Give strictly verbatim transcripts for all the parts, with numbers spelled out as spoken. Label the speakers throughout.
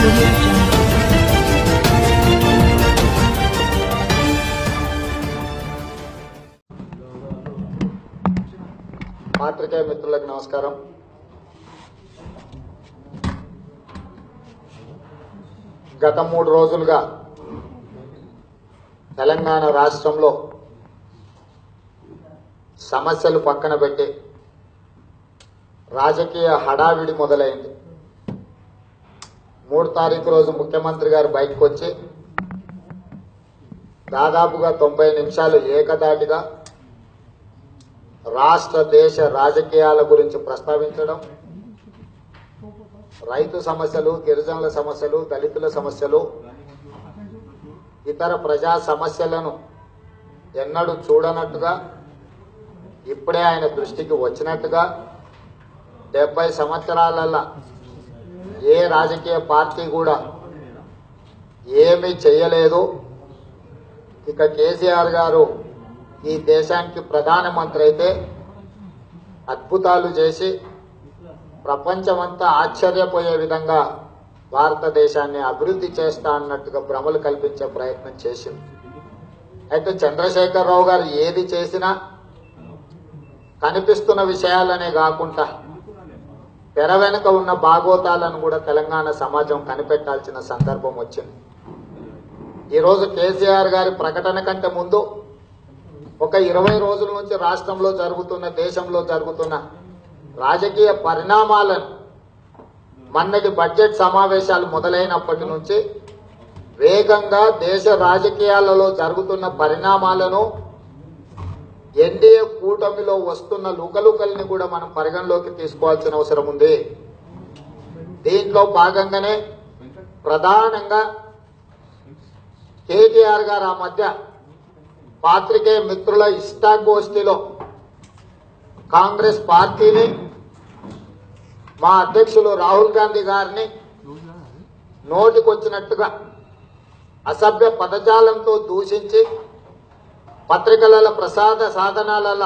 Speaker 1: audio jungle.
Speaker 2: పాత్రికేయ మిత్రులకు నమస్కారం. గత మూడు రోజులుగా తెలంగాణ రాష్ట్రంలో సమస్యలు పక్కన పెట్టి రాజకీయ హడావిడి మొదలైంది. మూడు తారీఖు రోజు ముఖ్యమంత్రి గారు బయటకు వచ్చి దాదాపుగా తొంభై నిమిషాలు ఏకదాటిగా రాష్ట్ర దేశ రాజకీయాల గురించి ప్రస్తావించడం, రైతు సమస్యలు, గిరిజనుల సమస్యలు, దళితుల సమస్యలు, ఇతర ప్రజా సమస్యలను ఎన్నడూ చూడనట్టుగా ఇప్పుడే ఆయన దృష్టికి వచ్చినట్టుగా డెబ్బై సంవత్సరాలలో ఏ రాజకీయ పార్టీ కూడా ఏమీ చేయలేదు. ఇక కేసీఆర్ గారు ఈ దేశానికి ప్రధానమంత్రి అయితే అద్భుతాలు చేసి ప్రపంచమంతా ఆశ్చర్యపోయే విధంగా భారతదేశాన్ని అభివృద్ధి చేస్తా అన్నట్టుగా భ్రమలు కల్పించే ప్రయత్నం చేసింది. అయితే చంద్రశేఖరరావు గారు ఏది చేసినా కనిపిస్తున్న విషయాలనే కాకుండా తెర వెనుక ఉన్న భాగోతాలను కూడా తెలంగాణ సమాజం కనిపెట్టాల్సిన సందర్భం వచ్చింది. ఈరోజు కేసీఆర్ గారి ప్రకటన కంటే ముందు ఒక ఇరవై రోజుల నుంచి రాష్ట్రంలో జరుగుతున్న, దేశంలో జరుగుతున్న రాజకీయ పరిణామాలను మొన్నటి బడ్జెట్ సమావేశాలు మొదలైనప్పటి నుంచి వేగంగా దేశ రాజకీయాలలో జరుగుతున్న పరిణామాలను, ఎన్డీఏ కూటమిలో వస్తున్న లుకలుకల్ని కూడా మనం పరిగణలోకి తీసుకోవాల్సిన అవసరం ఉంది. దీంట్లో భాగంగానే ప్రధానంగా కేటీఆర్ గారు ఆ మధ్య పాత్రికేయ మిత్రుల ఇష్టాగోష్ఠిలో కాంగ్రెస్ పార్టీని, మా అధ్యక్షులు రాహుల్ గాంధీ గారిని నోటికొచ్చినట్టుగా అసభ్య పదజాలంతో దూషించి పత్రికల ప్రసాద సాధనాల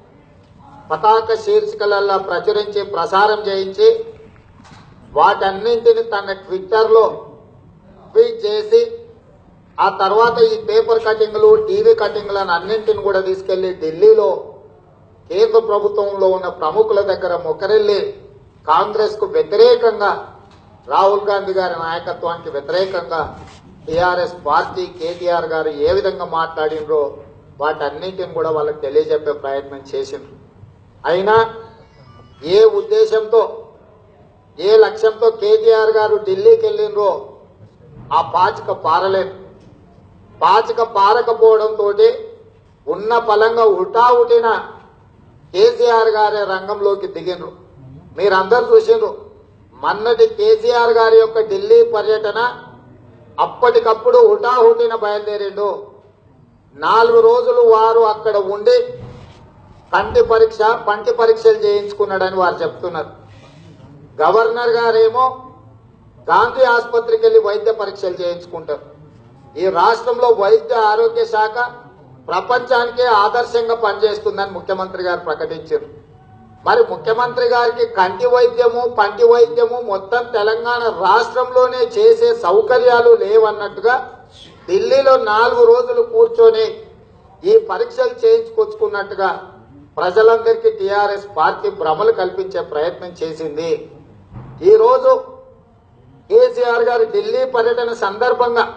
Speaker 2: పతాక శీర్షికలలో ప్రచురించి ప్రసారం చేయించి వాటన్నింటిని తన ట్విట్టర్లో ట్వీట్ చేసి ఆ తర్వాత ఈ పేపర్ కటింగ్లు, టీవీ కటింగ్లను అన్నింటిని కూడా తీసుకెళ్లి ఢిల్లీలో కేంద్ర ప్రభుత్వంలో ఉన్న ప్రముఖుల దగ్గర మొకరెళ్లి కాంగ్రెస్ కు వ్యతిరేకంగా, రాహుల్ గాంధీ గారి నాయకత్వానికి వ్యతిరేకంగా టీఆర్ఎస్ పార్టీ, కేటీఆర్ గారు ఏ విధంగా మాట్లాడినరో వాటన్నింటిని కూడా వాళ్ళకి తెలియజెప్పే ప్రయత్నం చేసింది. అయినా ఏ ఉద్దేశంతో, ఏ లక్ష్యంతో కేటీఆర్ గారు ఢిల్లీకి వెళ్ళినరో ఆ పాచిక పారలేదు. పాచిక పారకపోవడంతో ఉన్న పలంగా ఉటావుటిన కేసీఆర్ గారే రంగంలోకి దిగినరు. మీరందరూ చూసిండ్రు మొన్నటి కేసీఆర్ గారి యొక్క ఢిల్లీ పర్యటన. అప్పటికప్పుడు హుటాహుటిన బయలుదేరిండు. నాలుగు రోజులు వారు అక్కడ ఉండి కంటి పరీక్ష, పంటి పరీక్షలు చేయించుకున్నాడని వారు చెప్తున్నారు. గవర్నర్ గారేమో గాంధీ ఆసుపత్రికి వెళ్లి వైద్య పరీక్షలు చేయించుకుంటారు. ఈ రాష్ట్రంలో వైద్య ఆరోగ్య శాఖ ప్రపంచానికే ఆదర్శంగా పనిచేస్తుందని ముఖ్యమంత్రి గారు ప్రకటించారు. మరి ముఖ్యమంత్రి గారికి కంటి వైద్యము, పంటి వైద్యము మొత్తం తెలంగాణ రాష్ట్రంలోనే చేసే సౌకర్యాలు లేవన్నట్టుగా ఢిల్లీలో నాలుగు రోజులు కూర్చొని ఈ పరీక్షలు చేయించుకొచ్చుకున్నట్టుగా ప్రజలందరికీ టీఆర్ఎస్ పార్టీ భ్రమలు కల్పించే ప్రయత్నం చేసింది. ఈరోజు కేసీఆర్ గారు ఢిల్లీ పర్యటన సందర్భంగా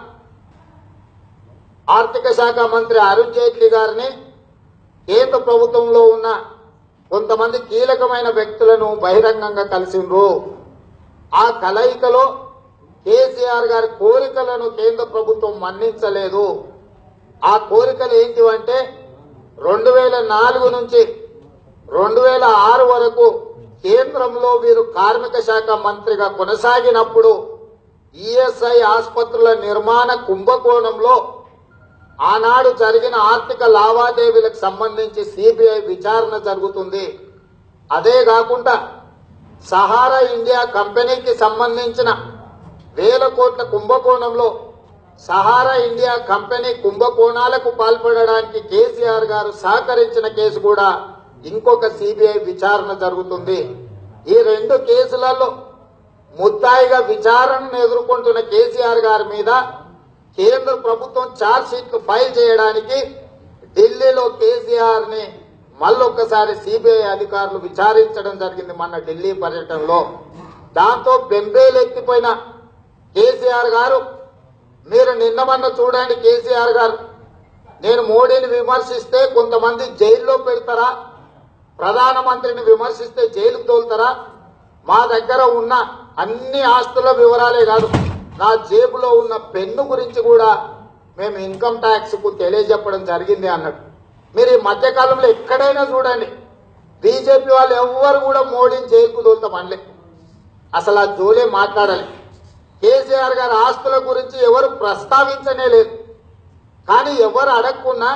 Speaker 2: ఆర్థిక శాఖ మంత్రి అరుణ్ జైట్లీ గారిని, కేంద్ర ప్రభుత్వంలో ఉన్న కొంతమంది కీలకమైన వ్యక్తులను బహిరంగంగా కలిసిండ్రు. ఆ కలయికలో కేసీఆర్ గారి కోరికలను కేంద్ర ప్రభుత్వం మన్నించలేదు. ఆ కోరికలు ఏంటివంటే రెండు వేల నాలుగు నుంచి రెండు వేల ఆరు వరకు కేంద్రంలో వీరు కార్మిక శాఖ మంత్రిగా కొనసాగినప్పుడు ఈఎస్ఐ ఆసుపత్రుల నిర్మాణ కుంభకోణంలో ఆనాడు జరిగిన ఆర్థిక లావాదేవీలకు సంబంధించి సిబిఐ విచారణ జరుగుతుంది. అదే కాకుండా సహారా ఇండియా కంపెనీకి సంబంధించిన వేల కోట్ల కుంభకోణంలో సహారా ఇండియా కంపెనీ కుంభకోణాలకు పాల్పడడానికి కేసీఆర్ గారు సహకరించిన కేసు కూడా ఇంకొక సిబిఐ విచారణ జరుగుతుంది. ఈ రెండు కేసులలో ముద్దాయిగా విచారణను ఎదుర్కొంటున్న కేసీఆర్ గారి మీద కేంద్ర ప్రభుత్వం ఛార్జ్ షీట్లు ఫైల్ చేయడానికి ఢిల్లీలో కేసీఆర్ ని మళ్ళొక్కసారి సిబిఐ అధికారులు విచారించడం జరిగింది మొన్న ఢిల్లీ పర్యటనలో. దాంతో బెంబేలెత్తిపోయిన కేసీఆర్ గారు, మీరు నిన్న మొన్న చూడండి కేసీఆర్ గారు, నేను మోడీని విమర్శిస్తే కొంతమంది జైల్లో పెడతారా, ప్రధానమంత్రిని విమర్శిస్తే జైలుకు తోలుతారా, మా దగ్గర ఉన్న అన్ని ఆస్తుల వివరాలే కాదు నా జేబులో ఉన్న పెన్ను గురించి కూడా మేము ఇన్కమ్ ట్యాక్స్ కు తెలియజెప్పడం జరిగింది అన్నట్టు. మీరు ఈ మధ్యకాలంలో ఎక్కడైనా చూడండి బీజేపీ వాళ్ళు ఎవ్వరు కూడా మోడీని జైలుకు తోలుతాం అనలే, అసలు ఆ జోలే మాట్లాడాలి. కేసీఆర్ గారి ఆస్తుల గురించి ఎవరు ప్రస్తావించనే లేదు. కానీ ఎవరు అడగకున్నా,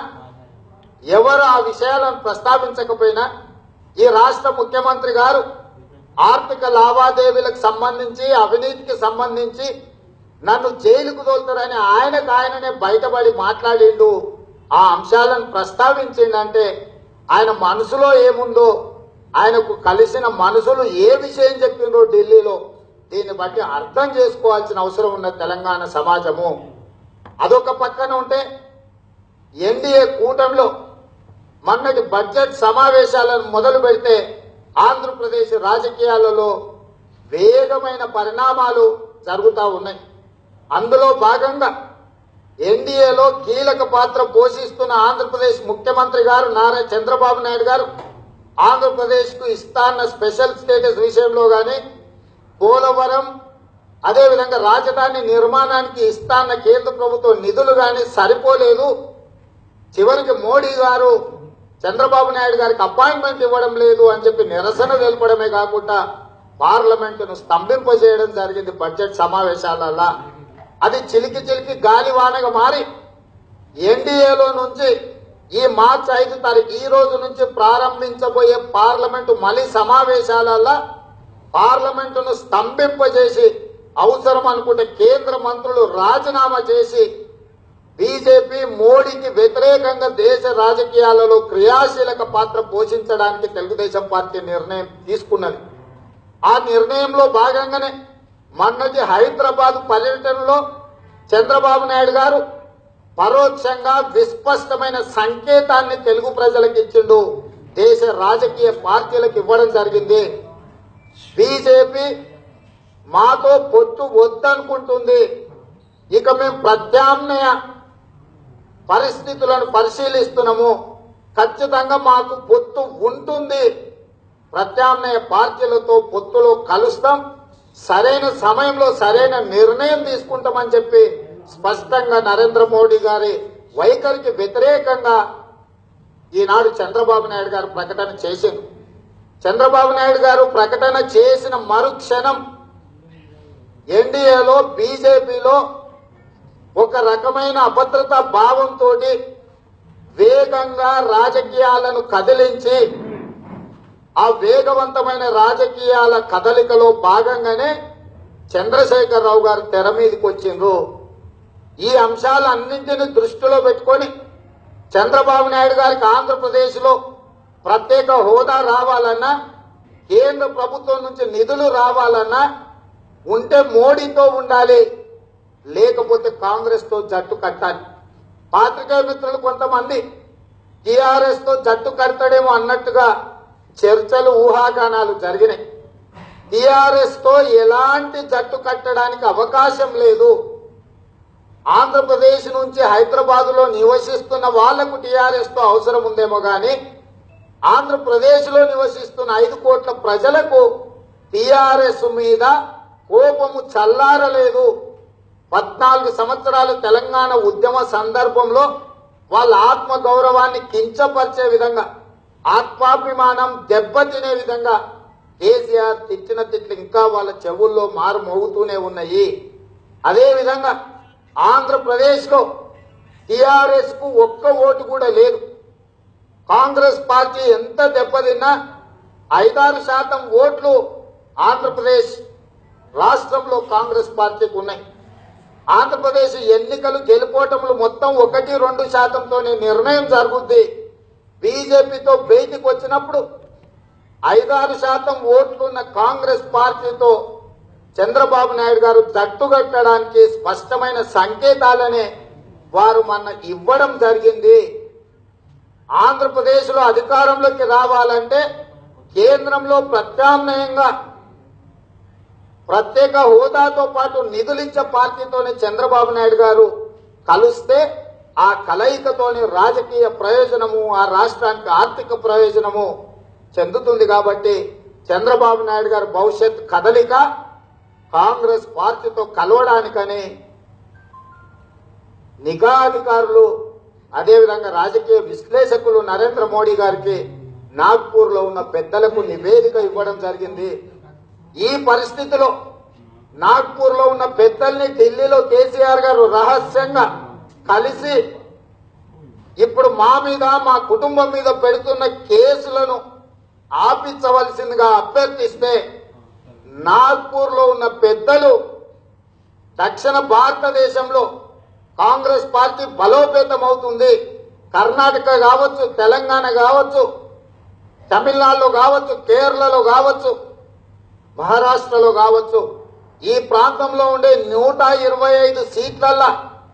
Speaker 2: ఎవరు ఆ విషయాలను ప్రస్తావించకపోయినా ఈ రాష్ట్ర ముఖ్యమంత్రి గారు ఆర్థిక లావాదేవీలకు సంబంధించి, అవినీతికి సంబంధించి నన్ను జైలుకు తోలుతారని ఆయనకు ఆయననే బయటపడి మాట్లాడిండు. ఆ అంశాలను ప్రస్తావించిండంటే ఆయన మనసులో ఏముందో, ఆయనకు కలిసిన మనసులు ఏ విషయం చెప్పిండ్రో ఢిల్లీలో, దీన్ని బట్టి అర్థం చేసుకోవాల్సిన అవసరం ఉన్న తెలంగాణ సమాజము. అదొక పక్కన ఉంటే ఎన్డీఏ కూటమిలో మొన్నటి బడ్జెట్ సమావేశాలను మొదలు పెడితే ఆంధ్రప్రదేశ్ రాజకీయాలలో వేగమైన పరిణామాలు జరుగుతూ ఉన్నాయి. అందులో భాగంగా ఎన్డీఏలో కీలక పాత్ర పోషిస్తున్న ఆంధ్రప్రదేశ్ ముఖ్యమంత్రి గారు నారా చంద్రబాబు నాయుడు గారు ఆంధ్రప్రదేశ్ కు ఇస్తాన్న స్పెషల్ స్టేటస్ విషయంలో గాని, పోలవరం అదేవిధంగా రాజధాని నిర్మాణానికి ఇస్తాన్న కేంద్ర ప్రభుత్వం నిధులు గాని సరిపోలేదు, చివరికి మోడీ గారు చంద్రబాబు నాయుడు గారికి అపాయింట్మెంట్ ఇవ్వడం లేదు అని చెప్పి నిరసన తెలపడమే కాకుండా పార్లమెంటును స్తంభింపజేయడం జరిగింది బడ్జెట్ సమావేశాలలో. అది చిలికి చిలికి గాలివానగా మారి ఎన్డీఏలో నుంచి ఈ మార్చి ఐదు తారీఖు ఈ రోజు నుంచి ప్రారంభించబోయే పార్లమెంటు మళ్ళీ సమావేశాలలో పార్లమెంటును స్తంభింపజేసి అవసరం అనుకుంటే కేంద్ర మంత్రులు రాజీనామా చేసి బీజేపీ మోడీకి వ్యతిరేకంగా దేశ రాజకీయాలలో క్రియాశీలక పాత్ర పోషించడానికి తెలుగుదేశం పార్టీ నిర్ణయం తీసుకున్నది. ఆ నిర్ణయంలో భాగంగానే మొన్నటి హైదరాబాద్ పర్యటనలో చంద్రబాబు నాయుడు గారు పరోక్షంగా విస్పష్టమైన సంకేతాన్ని తెలుగు ప్రజలకు ఇచ్చిండు, దేశ రాజకీయ పార్టీలకు ఇవ్వడం జరిగింది. బీజేపీ మాతో పొత్తు వద్దనుకుంటుంది, ఇక మేము ప్రత్యామ్నాయ పరిస్థితులను పరిశీలిస్తున్నాము, ఖచ్చితంగా మాకు పొత్తు ఉంటుంది, ప్రత్యామ్నాయ పార్టీలతో పొత్తులో కలుస్తాం, సరైన సమయంలో సరైన నిర్ణయం తీసుకుంటామని చెప్పి స్పష్టంగా నరేంద్ర మోడీ గారి వైఖరికి వ్యతిరేకంగా ఈనాడు చంద్రబాబు నాయుడు గారు ప్రకటన చేసింది. చంద్రబాబు నాయుడు గారు ప్రకటన చేసిన మరుక్షణం ఎన్డీఏలో బీజేపీలో ఒక రకమైన అభద్రతా భావంతో వేగంగా రాజకీయాలను కదిలించి ఆ వేగవంతమైన రాజకీయాల కదలికలో భాగంగానే చంద్రశేఖరరావు గారు తెర మీదకి వచ్చిండ్రు. ఈ అంశాలన్నింటినీ దృష్టిలో పెట్టుకొని చంద్రబాబు నాయుడు గారికి ఆంధ్రప్రదేశ్ లో ప్రత్యేక హోదా రావాలన్నా, కేంద్ర ప్రభుత్వం నుంచి నిధులు రావాలన్నా ఉంటే మోడీతో ఉండాలి, లేకపోతే కాంగ్రెస్ తో జట్టు కట్టాలి. పాత్రికేయ మిత్రులు కొంతమంది టీఆర్ఎస్ తో జట్టు కడతాడేమో అన్నట్టుగా చర్చలు ఊహాగానాలు జరిగినాయి. టీఆర్ఎస్ తో ఎలాంటి జట్టు కట్టడానికి అవకాశం లేదు. ఆంధ్రప్రదేశ్ నుంచి హైదరాబాద్ లో నివసిస్తున్న వాళ్లకు టీఆర్ఎస్ తో అవసరం ఉందేమో గాని ఆంధ్రప్రదేశ్ లో నివసిస్తున్న ఐదు కోట్ల ప్రజలకు టీఆర్ఎస్ మీద కోపము చల్లారలేదు. పద్నాలుగు సంవత్సరాలు తెలంగాణ ఉద్యమ సందర్భంలో వాళ్ళ ఆత్మ గౌరవాన్ని కించపరిచే విధంగా, ఆత్మాభిమానం దెబ్బతినే విధంగా కేసీఆర్ తిట్టిన తిట్లు ఇంకా వాళ్ళ చెవుల్లో మారు మోగుతూనే ఉన్నాయి. అదేవిధంగా ఆంధ్రప్రదేశ్ లో టీఆర్ఎస్ కు ఒక్క ఓటు కూడా లేదు. కాంగ్రెస్ పార్టీ ఎంత దెబ్బతిన్నా ఐదారు శాతం ఓట్లు ఆంధ్రప్రదేశ్ రాష్ట్రంలో కాంగ్రెస్ పార్టీకి ఉన్నాయి. ఆంధ్రప్రదేశ్ ఎన్నికలు గెలుపోవటములు మొత్తం ఒకటి రెండు శాతంతోనే నిర్ణయం జరుగుద్ది. బీజేపీతో బయటికి వచ్చినప్పుడు ఐదారు శాతం ఓట్లున్న కాంగ్రెస్ పార్టీతో చంద్రబాబు నాయుడు గారు జట్టుగట్టడానికి స్పష్టమైన సంకేతాలనే వారు మన ఇవ్వడం జరిగింది. ఆంధ్రప్రదేశ్లో అధికారంలోకి రావాలంటే కేంద్రంలో ప్రత్యామ్నాయంగా ప్రత్యేక హోదాతో పాటు నిధులిచ్చే పార్టీతోనే చంద్రబాబు నాయుడు గారు కలిస్తే ఆ కలయికతోని రాజకీయ ప్రయోజనము, ఆ రాష్ట్రానికి ఆర్థిక ప్రయోజనము చెందుతుంది. కాబట్టి చంద్రబాబు నాయుడు గారి భవిష్యత్ కదలిక కాంగ్రెస్ పార్టీతో కలవడానికని నిఘా అధికారులు అదేవిధంగా రాజకీయ విశ్లేషకులు నరేంద్ర మోడీ గారికి నాగ్పూర్ లో ఉన్న పెద్దలకు నివేదిక ఇవ్వడం జరిగింది. ఈ పరిస్థితిలో నాగ్పూర్ లో ఉన్న పెద్దల్ని ఢిల్లీలో కేసీఆర్ గారు రహస్యంగా కలిసి ఇప్పుడు మా మీద మా కుటుంబం మీద పెడుతున్న కేసులను ఆపించవలసిందిగా అభ్యర్థిస్తే నాగ్పూర్ లో ఉన్న పెద్దలు దక్షిణ భారతదేశంలో కాంగ్రెస్ పార్టీ బలోపేతం అవుతుంది, కర్ణాటక కావచ్చు, తెలంగాణ కావచ్చు, తమిళనాడులో కావచ్చు, కేరళలో కావచ్చు, మహారాష్ట్రలో కావచ్చు, ఈ ప్రాంతంలో ఉండే నూట ఇరవై ఐదు సీట్లల్లా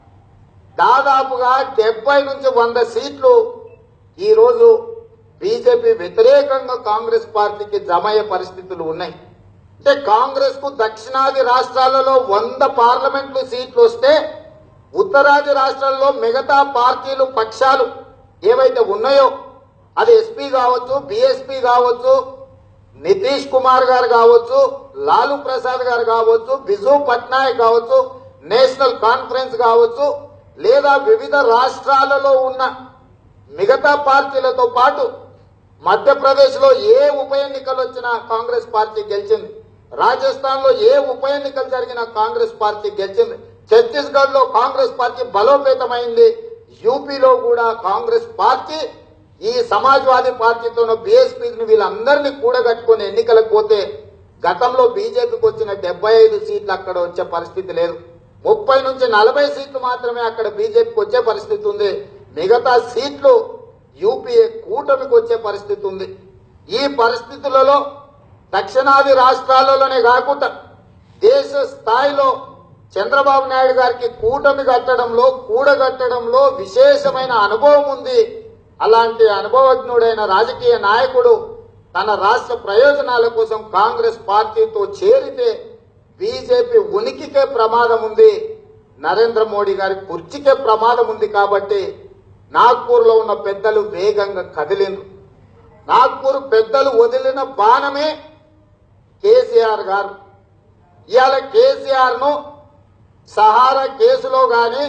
Speaker 2: దాదాపుగా డెబ్బై నుంచి వంద సీట్లు ఈరోజు బీజేపీ వ్యతిరేకంగా కాంగ్రెస్ పార్టీకి జమయ్యే పరిస్థితులు ఉన్నాయి. అంటే కాంగ్రెస్ కు దక్షిణాది రాష్ట్రాలలో వంద పార్లమెంట్లు సీట్లు వస్తే ఉత్తరాది రాష్ట్రాల్లో మిగతా పార్టీలు పక్షాలు ఏవైతే ఉన్నాయో అది ఎస్పీ కావచ్చు, బీఎస్పీ కావచ్చు, నితీష్ కుమార్ గారు కావచ్చు, లాలూ ప్రసాద్ గారు కావచ్చు, బిజు పట్నాయక్ కావచ్చు, నేషనల్ కాన్ఫరెన్స్ కావచ్చు, లేదా వివిధ రాష్ట్రాలలో ఉన్న మిగతా పార్టీలతో పాటు మధ్యప్రదేశ్ లో ఏ ఉప ఎన్నికలు వచ్చినా కాంగ్రెస్ పార్టీ గెలిచింది, రాజస్థాన్ లో ఏ ఉప ఎన్నికలు జరిగినా కాంగ్రెస్ పార్టీ గెలిచింది, ఛత్తీస్గఢ్ లో కాంగ్రెస్ పార్టీ బలోపేతమైంది, యూపీలో కూడా కాంగ్రెస్ పార్టీ ఈ సమాజ్వాదీ పార్టీతోనో బీఎస్పీని వీళ్ళందరినీ కూడగట్టుకుని ఎన్నికలకు పోతే గతంలో బీజేపీకి వచ్చిన డెబ్బై ఐదు సీట్లు అక్కడ వచ్చే పరిస్థితి లేదు, ముప్పై నుంచి నలభై సీట్లు మాత్రమే అక్కడ బీజేపీకి వచ్చే పరిస్థితి ఉంది, మిగతా సీట్లు యూపీఏ కూటమికి వచ్చే పరిస్థితి ఉంది. ఈ పరిస్థితులలో దక్షిణాది రాష్ట్రాలలోనే కాకుండా దేశ స్థాయిలో చంద్రబాబు నాయుడు గారికి కూటమి కట్టడంలో కూడగట్టడంలో విశేషమైన అనుభవం ఉంది. అలాంటి అనుభవజ్ఞుడైన రాజకీయ నాయకుడు తన రాష్ట్ర ప్రయోజనాల కోసం కాంగ్రెస్ పార్టీతో చేరితే బీజేపీ ఉనికికే ప్రమాదం ఉంది, నరేంద్ర మోడీ గారి కుర్చీకే ప్రమాదం ఉంది. కాబట్టి నాగ్పూర్ లో ఉన్న పెద్దలు వేగంగా కదిలిండ్రు. నాగ్పూర్ పెద్దలు వదిలిన బాణమే కేసీఆర్ గారు. ఇవాళ కేసీఆర్ ను సహారా కేసులో గాని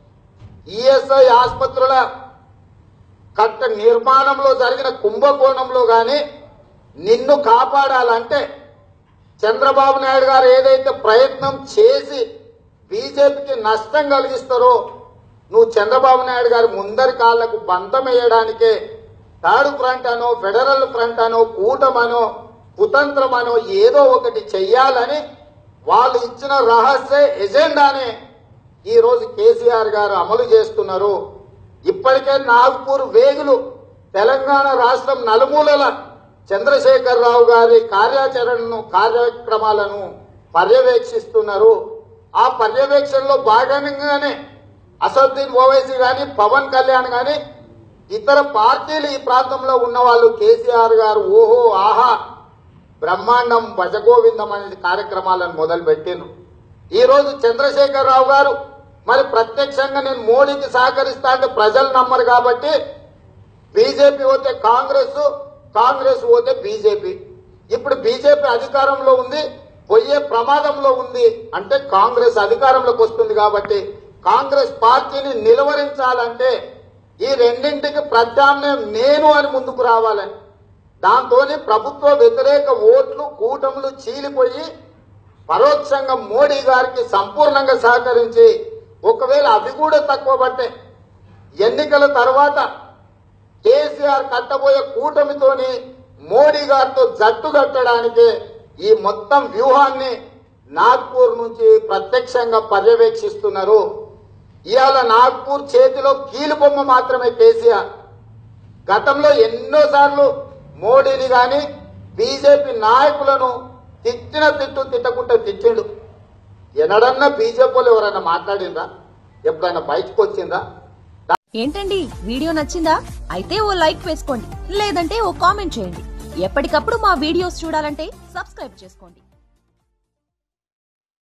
Speaker 2: ఈఎస్ఐ ఆసుపత్రుల కట్ట నిర్మాణంలో జరిగిన కుంభకోణంలో గాని నిన్ను కాపాడాలంటే చంద్రబాబు నాయుడు గారు ఏదైతే ప్రయత్నం చేసి బీజేపీకి నష్టం కలిగిస్తారో నువ్వు చంద్రబాబు నాయుడు గారి ముందరి కాళ్లకు బంధం వేయడానికే థర్డ్ ఫ్రంట్ అనో ఫెడరల్ ఫ్రంట్ అనో కూటమనో కుతంత్రమనో ఏదో ఒకటి చెయ్యాలని వాళ్ళు ఇచ్చిన రహస్య ఎజెండానే ఈ రోజు కేసీఆర్ గారు అమలు చేస్తున్నారు. ఇప్పటికే నాగ్పూర్ వేగులు తెలంగాణ రాష్ట్రం నలుమూలల చంద్రశేఖర్ రావు గారి కార్యాచరణను కార్యక్రమాలను పర్యవేక్షిస్తున్నారు. ఆ పర్యవేక్షణలో భాగంగానే అసదుద్దీన్ ఓవైసీ గాని పవన్ కళ్యాణ్ గాని ఇతర పార్టీలు ఈ ప్రాంతంలో ఉన్న వాళ్ళు కేసీఆర్ గారు ఓహో ఆహా బ్రహ్మాండం భజగోవిందం అనే కార్యక్రమాలను మొదలు పెట్టిండ్రు. ఈ రోజు చంద్రశేఖర్ రావు గారు మరి ప్రత్యక్షంగా నేను మోడీకి సహకరిస్తా అంటే ప్రజలు నమ్మరు కాబట్టి బీజేపీ పోతే కాంగ్రెస్, కాంగ్రెస్ పోతే బీజేపీ. ఇప్పుడు బీజేపీ అధికారంలో ఉంది, పోయే ప్రమాదంలో ఉంది అంటే కాంగ్రెస్ అధికారంలోకి వస్తుంది. కాబట్టి కాంగ్రెస్ పార్టీని నిలువరించాలంటే ఈ రెండింటికి ప్రత్యామ్నాయం నేను అని ముందుకు రావాలని, దాంతోనే ప్రభుత్వ వ్యతిరేక ఓట్లు కూటములు చీలిపోయి పరోక్షంగా మోడీ గారికి సంపూర్ణంగా సహకరించి ఒకవేళ అవి కూడా తక్కువ పట్టే ఎన్నికల తర్వాత కేసీఆర్ కట్టబోయే కూటమితోని మోడీ గారితో జట్టు కట్టడానికే ఈ మొత్తం వ్యూహాన్ని నాగ్పూర్ నుంచి ప్రత్యక్షంగా పర్యవేక్షిస్తున్నారు. ఇవాళ నాగ్పూర్ చేతిలో కీలుబొమ్మ మాత్రమే కేసీఆర్. గతంలో ఎన్నోసార్లు మోడీని గాని బీజేపీ నాయకులను తిట్టిన తిట్టు తిట్టకుంటే తిట్టిండు. ఎనడన్నా బీజేపీ వాళ్ళు ఎవరైనా మాట్లాడిందా? ఎప్పుడైనా బయటకు వచ్చిందా?
Speaker 1: ఏంటండి వీడియో నచ్చిందా? అయితే ఓ లైక్ వేసుకోండి, లేదంటే ఓ కామెంట్ చేయండి. ఎప్పటికప్పుడు మా వీడియోస్ చూడాలంటే సబ్స్క్రైబ్ చేసుకోండి.